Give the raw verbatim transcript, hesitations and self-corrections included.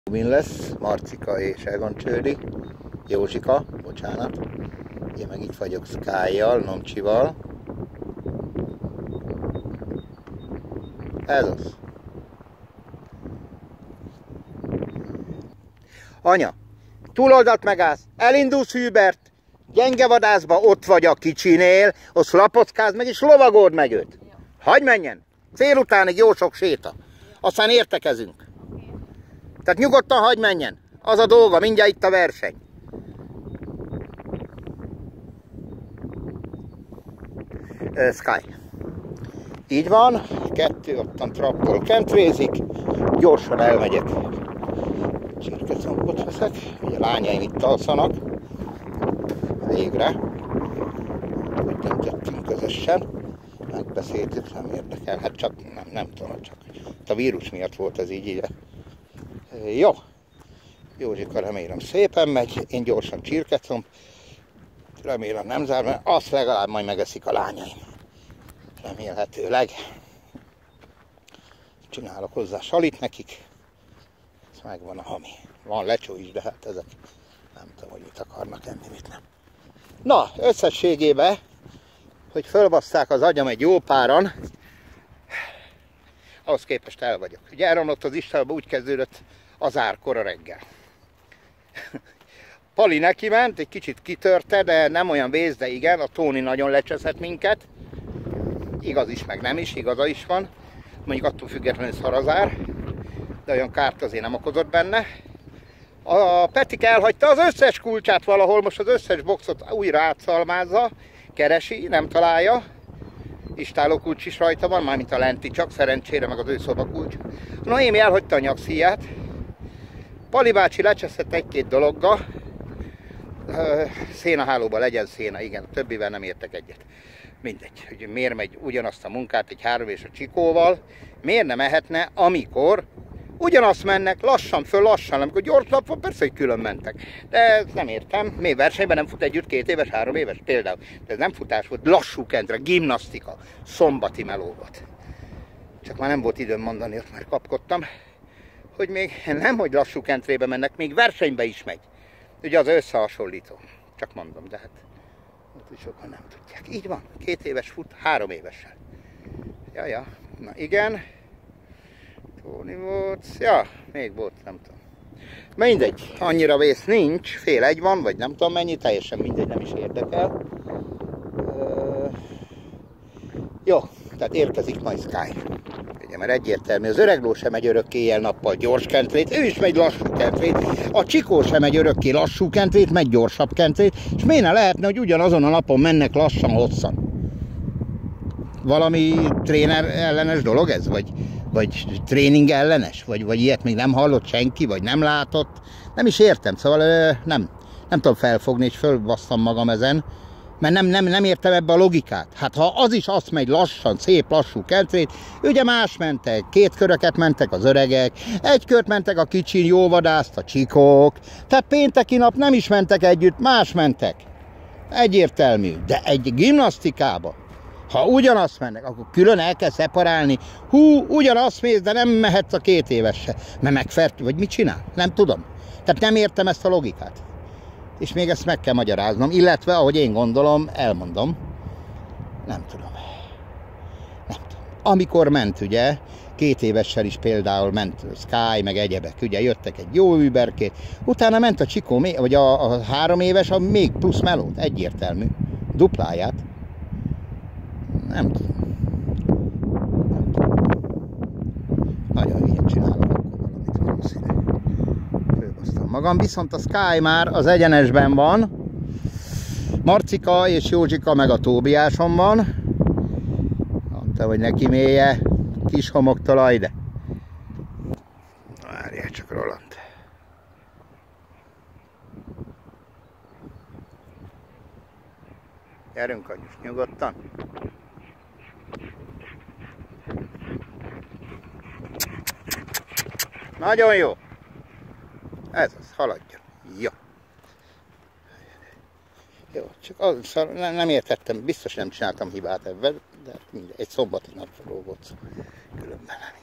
Min lesz, Marcika és Egon Csődi, Józsika, bocsánat. Én meg itt vagyok Sky-jal, Nomcsival. Ez az. Anya, túloldalt megállsz, elindulsz Hubert, gyenge vadászba, ott vagy a kicsinél, ott lapockáz meg és lovagold meg őt. Hagyj menjen, fél utánig jó sok séta, aztán értekezünk. Tehát nyugodtan hagyj menjen, az a dolga, mindjárt itt a verseny. Uh, Sky. Így van, kettő ottan trappol kentrézik, gyorsan elmegyek. Csirkecombot veszek, ugye a lányaim itt alszanak. Végre. Hogy nem tettünk közösen. Megbeszéltük, nem érdekel. Hát csak, nem, nem tudom, csak a vírus miatt volt ez így. így. Jó. Józsika remélem szépen megy, én gyorsan csirkecomb. Remélem nem zár, mert azt legalább majd megeszik a lányaim. Remélhetőleg. Csinálok hozzá salit nekik. Ez megvan a hami. Van lecsó is, de hát ezek nem tudom, hogy mit akarnak enni, mit nem. Na, összességében, hogy fölbasszák az agyam egy jó páran, ahhoz képest el vagyok. Ugye elromlott az Istába, úgy kezdődött az árkora reggel. Pali neki ment, egy kicsit kitörte, de nem olyan vész, de igen, a Tóni nagyon lecseszett minket. Igaz is, meg nem is, igaza is van. Mondjuk attól függetlenül szarazár, de olyan kárt azért nem okozott benne. A Petik elhagyta az összes kulcsát valahol, most az összes boxot újra átszalmázza, keresi, nem találja. Istáló kulcs is rajta van, mármint a lenti, csak szerencsére, meg az ő szobakulcs. Noémi elhagyta a nyakszíját. Pali bácsi lecseszett egy-két dologgal. Szénahálóban legyen széna, igen, a többivel nem értek egyet. Mindegy, hogy miért megy ugyanazt a munkát egy három és a Csikóval, miért nem mehetne, amikor ugyanazt mennek, lassan föl, lassan, amikor gyors nap van, persze, hogy külön mentek. De ezt nem értem, még versenyben nem fut együtt két éves, három éves például. De ez nem futás volt, lassú kentre, gimnasztika, szombati meló volt. Csak már nem volt időm mondani, ott már kapkodtam, hogy még nem, hogy lassú kentrébe mennek, még versenybe is megy. Ugye az összehasonlító, csak mondom, de hát ott is sokan nem tudják. Így van, két éves fut, három évessel. Ja, ja, na igen. Tóni volt, ja, még volt, nem tudom. Mindegy, annyira vész nincs, fél egy van, vagy nem tudom mennyi, teljesen mindegy, nem is érdekel. Uh, jó, tehát érkezik majd Sky. Ugye, mert egyértelmű, az öregló sem megy örökké éjjel-nappal gyors kentrét, ő is megy lassú kentrét, a Csikó sem megy örökké lassú kentrét, megy gyorsabb kentrét, és miért ne lehetne, hogy ugyanazon a napon mennek lassan, hosszan? Valami tréner ellenes dolog ez? Vagy, vagy tréning ellenes? Vagy, vagy ilyet még nem hallott senki? Vagy nem látott? Nem is értem, szóval nem, nem tudom felfogni, és fölbasszam magam ezen, mert nem, nem, nem értem ebbe a logikát. Hát ha az is azt megy lassan, szép lassú kentrét, ugye más mentek, két köröket mentek az öregek, egy kört mentek a kicsin, jó vadászt a Csikók, tehát pénteki nap nem is mentek együtt, más mentek. Egyértelmű, de egy gimnasztikába, ha ugyanazt mennek, akkor külön el kell szeparálni. Hú, ugyanazt mész, de nem mehetsz a két évesse. Mert megfertő, vagy mit csinál? Nem tudom. Tehát nem értem ezt a logikát. És még ezt meg kell magyaráznom, illetve, ahogy én gondolom, elmondom. Nem tudom. Nem tudom. Amikor ment, ugye, két évessel is például ment Sky, meg egyebek, ugye, jöttek egy jó überkét, utána ment a Csikó, vagy a, a három éves, a még plusz melót, egyértelmű, dupláját. Nem tudom. Nem tudom. Nagyon hülyen csinálok akkor valamit valószínű. Fölbasztam magam, viszont a Sky már az egyenesben van. Marcika és Józsika meg a Tóbiáson van. Mondta, hogy neki mélye kis homoktalaj, de várjál csak, Roland. Gyerünk, anyus, nyugodtan. Nagyon jó. Ez az, haladjon. Jó. Jó, csak az, nem, nem értettem, biztos nem csináltam hibát ebben, de mindegy, egy szombati napról volt szó. Különben nem.